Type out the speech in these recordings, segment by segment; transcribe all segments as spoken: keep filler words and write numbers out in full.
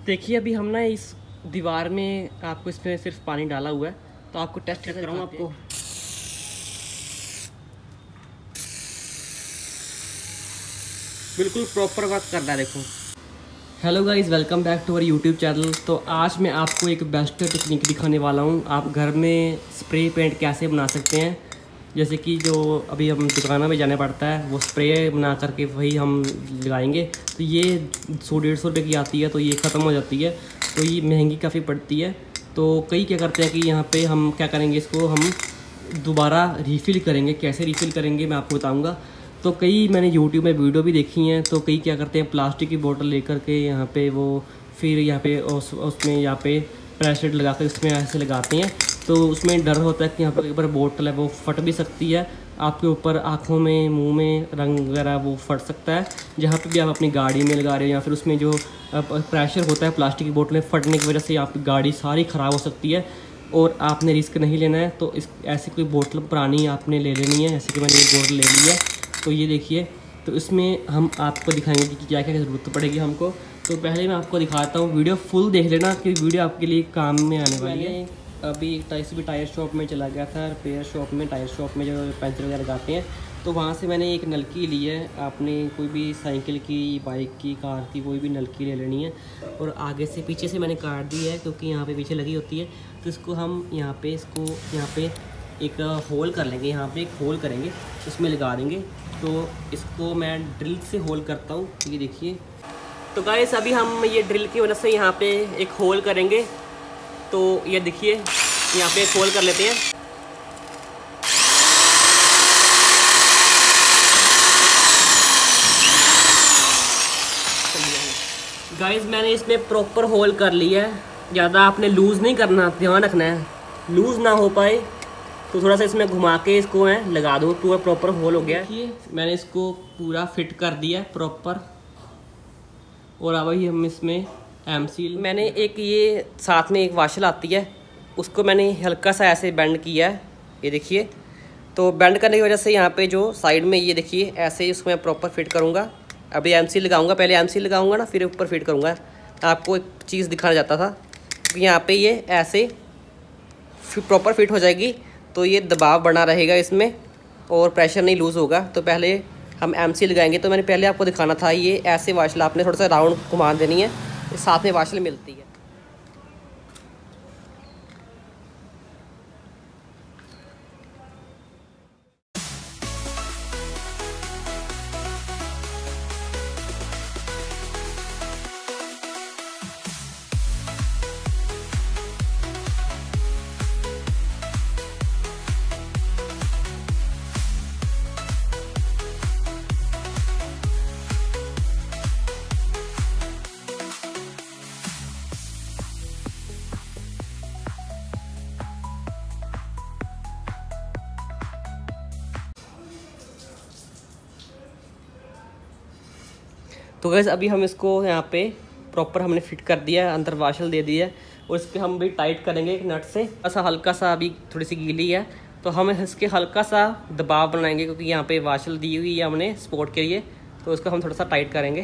देखिए अभी हम ना इस दीवार में आपको इसमें सिर्फ पानी डाला हुआ है, तो आपको टेस्ट कैसे कराऊँ आपको। बिल्कुल प्रॉपर वर्क कर रहा है, देखो। Hello guys, welcome back to our YouTube channel. तो आज मैं आपको एक बेस्ट टेक्निक दिखाने वाला हूँ। आप घर में स्प्रे पेंट कैसे बना सकते हैं। जैसे कि जो अभी हम दुकानों में जाना पड़ता है, वो स्प्रे बना करके वही हम लगाएंगे। तो ये सौ डेढ़ सौ रुपये की आती है, तो ये ख़त्म हो जाती है, तो ये महंगी काफ़ी पड़ती है। तो कई क्या करते हैं कि यहाँ पे हम क्या करेंगे, इसको हम दोबारा रिफ़िल करेंगे। कैसे रिफ़िल करेंगे मैं आपको बताऊँगा। तो कई मैंने यूट्यूब में वीडियो भी देखी हैं। तो कई क्या करते हैं, प्लास्टिक की बोतल लेकर के यहाँ पे वो फिर यहाँ पे उस उसमें यहाँ पे प्रेशर लगा कर उसमें ऐसे लगाते हैं। तो उसमें डर होता है कि यहाँ पर एक बार बोतल है वो फट भी सकती है, आपके ऊपर आँखों में, मुंह में रंग वगैरह वो फट सकता है। जहाँ पे भी आप अपनी गाड़ी में लगा रहे हो या फिर उसमें जो प्रेशर होता है प्लास्टिक की बोतल में, फटने की वजह से आपकी गाड़ी सारी ख़राब हो सकती है और आपने रिस्क नहीं लेना है। तो इस ऐसी कोई बोतल पुरानी आपने ले लेनी है। जैसे कि मैंने ये बोतल ले ली है, तो ये देखिए। तो इसमें हम आपको दिखाएंगे कि क्या क्या ज़रूरत पड़ेगी हमको। तो पहले मैं आपको दिखाता हूँ, वीडियो फुल देख लेना कि वीडियो आपके लिए काम में आने वाली है। अभी टाइस भी टायर शॉप में चला गया था, रिपेयर शॉप में, टायर शॉप में जो पंचर वगैरह लगाते हैं। तो वहाँ से मैंने एक नलकी ली है। आपने कोई भी साइकिल की, बाइक की, कार की कोई भी नलकी ले लेनी है। और आगे से पीछे से मैंने काट दी है क्योंकि यहाँ पे पीछे लगी होती है। तो इसको हम यहाँ पे इसको यहाँ पे एक होल कर लेंगे, यहाँ पे एक होल करेंगे, इसमें लगा देंगे। तो इसको मैं ड्रिल से होल करता हूँ, ये देखिए। तो गाइस अभी हम ये ड्रिल की वजह से यहाँ पे एक होल करेंगे। तो ये देखिए, यहाँ पे एक होल कर लेते हैं। गाइस मैंने इसमें प्रॉपर होल कर लिया है। ज़्यादा आपने लूज़ नहीं करना, ध्यान रखना है लूज़ ना हो पाए। तो थोड़ा सा इसमें घुमा के इसको है लगा दो, पूरा प्रॉपर होल हो गया। देखिए मैंने इसको पूरा फिट कर दिया प्रॉपर। और अब ही हम इसमें एम सील, मैंने एक ये साथ में एक वाशल आती है, उसको मैंने हल्का सा ऐसे बेंड किया है, ये देखिए। तो बेंड करने की वजह से यहाँ पे जो साइड में ये देखिए ऐसे ही उसको मैं प्रॉपर फिट करूँगा। अभी एम सील लगाऊँगा, पहले एम सील लगाऊँगा ना, फिर ऊपर फिट करूँगा। आपको एक चीज़ दिखाना चाहता था कि यहाँ पे ये ऐसे प्रॉपर फिट हो जाएगी, तो ये दबाव बना रहेगा इसमें और प्रेशर नहीं लूज़ होगा। तो पहले हम एम सी लगाएंगे। तो मैंने पहले आपको दिखाना था, ये ऐसे वाशल आपने थोड़ा सा राउंड घुमा देनी है, साथ में वाशल मिलती है। तो गैस अभी हम इसको यहाँ पे प्रॉपर हमने फिट कर दिया है, अंदर वाशल दे दिया है। और इस पर हम भी टाइट करेंगे एक नट से। ऐसा हल्का सा अभी थोड़ी सी गीली है, तो हम इसके हल्का सा दबाव बनाएंगे क्योंकि यहाँ पे वाशल दी हुई है हमने सपोर्ट के लिए। तो उसको हम थोड़ा सा टाइट करेंगे।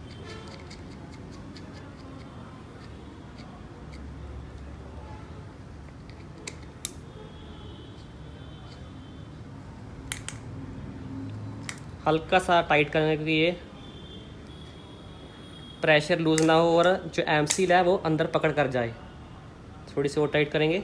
हल्का सा टाइट करेंगे क्योंकि ये प्रेशर लूज ना हो और जो एम सील है वो अंदर पकड़ कर जाए। थोड़ी सी और टाइट करेंगे।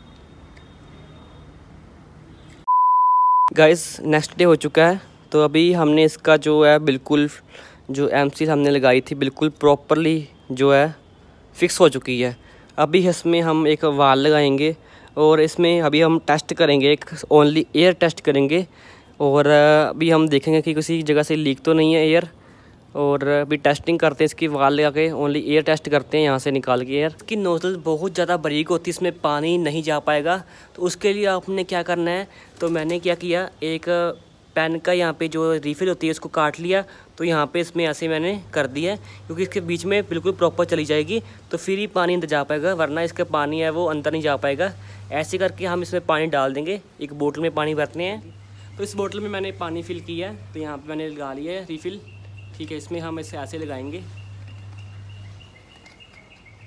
गाइस नेक्स्ट डे हो चुका है, तो अभी हमने इसका जो है बिल्कुल जो एम सील हमने लगाई थी बिल्कुल प्रॉपरली जो है फिक्स हो चुकी है। अभी इसमें हम एक वाल लगाएंगे और इसमें अभी हम टेस्ट करेंगे, एक ओनली एयर टेस्ट करेंगे। और अभी हम देखेंगे कि किसी जगह से लीक तो नहीं है एयर। और अभी टेस्टिंग करते हैं इसकी, वाल लगा के ओनली एयर टेस्ट करते हैं यहाँ से निकाल के एयर। इसकी नोजल बहुत ज़्यादा बारीक होती है, इसमें पानी नहीं जा पाएगा। तो उसके लिए आपने क्या करना है, तो मैंने क्या किया, एक पेन का यहाँ पे जो रिफिल होती है उसको काट लिया। तो यहाँ पे इसमें ऐसे मैंने कर दिया है क्योंकि इसके बीच में बिल्कुल प्रॉपर चली जाएगी, तो फिर ही पानी अंदर जा पाएगा, वरना इसका पानी है वो अंदर नहीं जा पाएगा। ऐसे करके हम इसमें पानी डाल देंगे। एक बोतल में पानी भरते हैं, तो इस बोतल में मैंने पानी फिल किया है, तो यहाँ पे मैंने लगा लिया है रिफ़िल। ठीक है, इसमें हम इसे ऐसे लगाएंगे।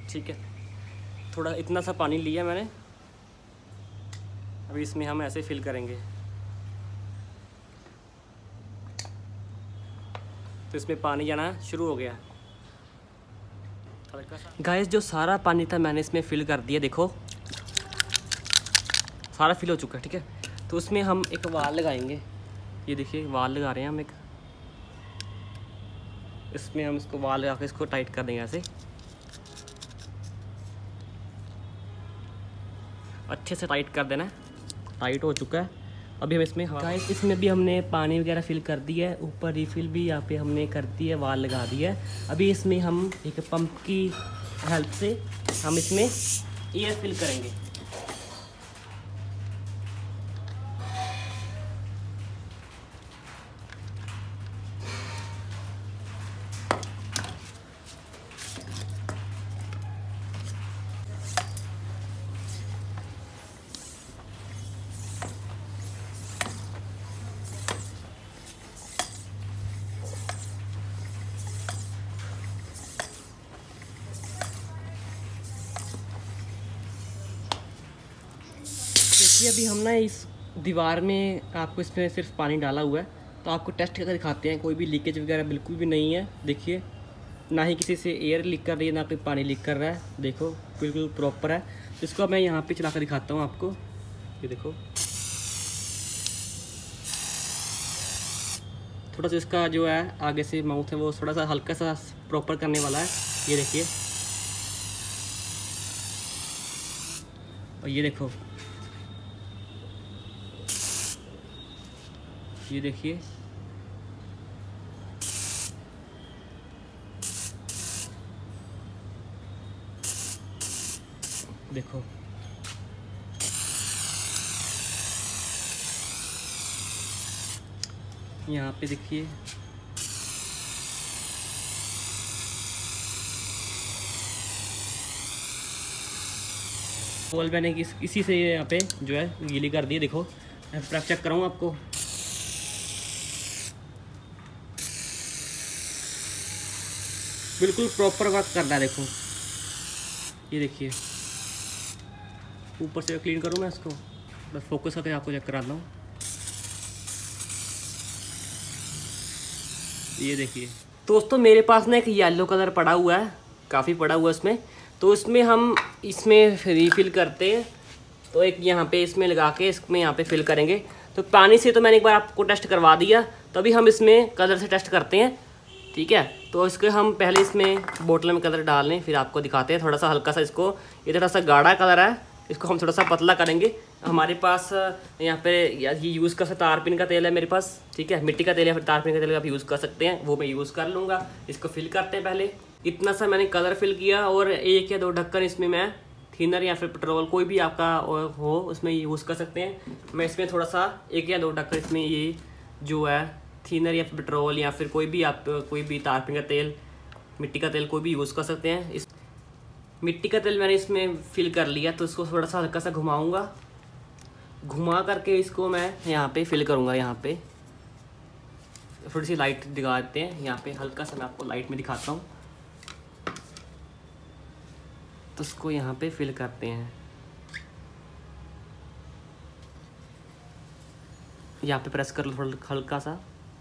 ठीक है, थोड़ा इतना सा पानी लिया मैंने। अभी इसमें हम ऐसे फिल करेंगे, तो इसमें पानी जाना शुरू हो गया। गाइस जो सारा पानी था मैंने इसमें फिल कर दिया, देखो सारा फिल हो चुका है। ठीक है, तो उसमें हम एक वाल लगाएंगे। ये देखिए वाल लगा रहे हैं हम एक, इसमें हम इसको वाल लगा के इसको टाइट कर देंगे ऐसे, अच्छे से टाइट कर देना है। टाइट हो चुका है। अभी हम इसमें गाइस इसमें भी हमने पानी वगैरह फिल कर दिया है, ऊपर रिफिल भी यहाँ पे हमने कर दी है, वाल लगा दिया है। अभी इसमें हम एक पंप की हेल्प से हम इसमें एयर फिल करेंगे। देखिए अभी हम ना इस दीवार में आपको इसमें सिर्फ पानी डाला हुआ है, तो आपको टेस्ट करके दिखाते हैं। कोई भी लीकेज वगैरह बिल्कुल भी नहीं है। देखिए ना ही किसी से एयर लीक कर रही है, ना कोई पानी लीक कर रहा है। देखो बिल्कुल प्रॉपर है। इसको मैं यहाँ पे चला कर दिखाता हूँ आपको। ये देखो थोड़ा सा इसका जो है आगे से माउथ है वो थोड़ा सा हल्का सा प्रॉपर करने वाला है। ये देखिए, और ये देखो, ये देखिए देखो यहाँ पे देखिए पोल मैंने किस इसी से यहाँ पे जो है गीली कर दी। देखो मैं चेक कराऊँ आपको, बिल्कुल प्रॉपर वर्क कर रहा है। देखो ये देखिए, ऊपर से क्लीन करूँ मैं इसको, बस फोकस करके आपको चेक कराता हूँ। ये देखिए दोस्तों मेरे पास ना एक येलो कलर पड़ा हुआ है, काफ़ी पड़ा हुआ है इसमें। तो इसमें हम इसमें रिफिल करते हैं, तो एक यहाँ पे इसमें लगा के इसमें यहाँ पे फिल करेंगे। तो पानी से तो मैंने एक बार आपको टेस्ट करवा दिया, तो अभी हम इसमें कलर से टेस्ट करते हैं। ठीक है, तो इसके हम पहले इसमें बोतल में कलर डाल लें, फिर आपको दिखाते हैं। थोड़ा सा हल्का सा इसको, ये थोड़ा सा गाढ़ा कलर है, इसको हम थोड़ा सा पतला करेंगे। हमारे पास यहाँ पे ये यूज़ कर सकते, तारपीन का तेल है मेरे पास। ठीक है, मिट्टी का तेल या फिर तारपीन का तेल आप यूज़ कर सकते हैं, वो मैं यूज़ कर लूँगा। इसको फिल करते हैं पहले। इतना सा मैंने कलर फिल किया, और एक या दो ढक्कन इसमें मैं थिनर या फिर पेट्रोल कोई भी आपका हो उसमें यूज़ कर सकते हैं। मैं इसमें थोड़ा सा एक या दो ढक्कन इसमें ये जो है थिनर या फिर पेट्रोल या फिर कोई भी आप कोई भी तारपीन का तेल, मिट्टी का तेल कोई भी यूज़ कर सकते हैं। इस मिट्टी का तेल मैंने इसमें फिल कर लिया, तो इसको थोड़ा सा हल्का सा घुमाऊंगा, घुमा करके इसको मैं यहाँ पे फिल करूँगा। यहाँ पे थोड़ी सी लाइट दिखा देते हैं, यहाँ पे हल्का सा मैं आपको लाइट में दिखाता हूँ। तो इसको यहाँ पे फिल करते हैं, यहाँ पे प्रेस कर लो थोड़ा हल्का सा।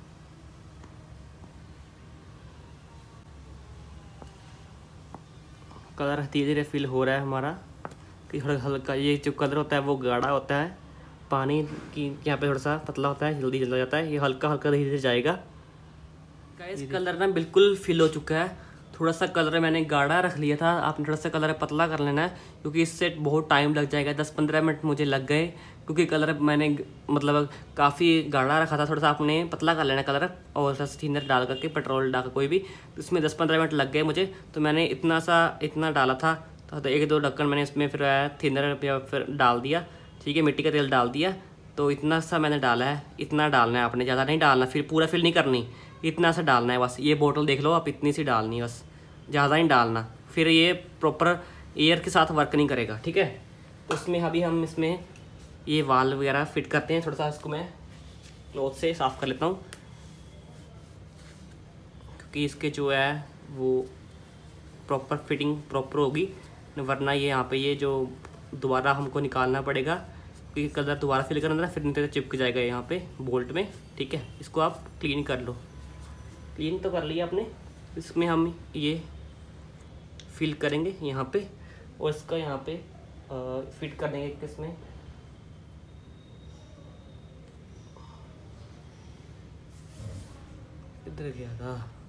कलर धीरे धीरे फिल हो रहा है हमारा, कि थोड़ा हल्का, ये जो कलर होता है वो गाढ़ा होता है, पानी की यहाँ पे थोड़ा सा पतला होता है, जल्दी जल जाता है। ये हल्का हल्का धीरे धीरे जाएगा। गाइस कलर ना बिल्कुल फिल हो चुका है। थोड़ा सा कलर मैंने गाढ़ा रख लिया था, आपने थोड़ा सा कलर पतला कर लेना है, क्योंकि इससे बहुत टाइम लग जाएगा। दस पंद्रह मिनट मुझे लग गए, क्योंकि कलर मैंने मतलब काफ़ी गाढ़ा रखा था। थोड़ा सा आपने पतला कर लेना कलर, और थोड़ा सा थिनर डाल करके, पेट्रोल डाल कर कोई भी, तो इसमें दस पंद्रह मिनट लग गए मुझे। तो मैंने इतना सा इतना डाला था, तो एक दो ढक्कन मैंने इसमें फिर थिनर या फिर डाल दिया। ठीक है, मिट्टी का तेल डाल दिया, तो इतना सा मैंने डाला है। इतना डालना है आपने, ज़्यादा नहीं डालना, फिर पूरा फिल नहीं करनी, इतना सा डालना है बस। ये बोतल देख लो आप, इतनी सी डालनी है बस, ज़्यादा नहीं डालना, फिर ये प्रॉपर एयर के साथ वर्क नहीं करेगा। ठीक है, तो उसमें अभी हम इसमें ये वाल वगैरह फिट करते हैं। थोड़ा सा इसको मैं क्लॉथ से साफ़ कर लेता हूँ, क्योंकि इसके जो है वो प्रॉपर फिटिंग प्रॉपर होगी, वरना ये यहाँ पे ये जो दोबारा हमको निकालना पड़ेगा, क्योंकि कलर दोबारा फिल करना ना, फिर नहीं तो चिपक जाएगा यहाँ पे बोल्ट में। ठीक है, इसको आप क्लीन कर लो। क्लीन तो कर लिया आपने। इसमें हम ये फिल करेंगे यहाँ पे, और इसका यहाँ पे आ, फिट कर देंगे किसमें, इधर गया था।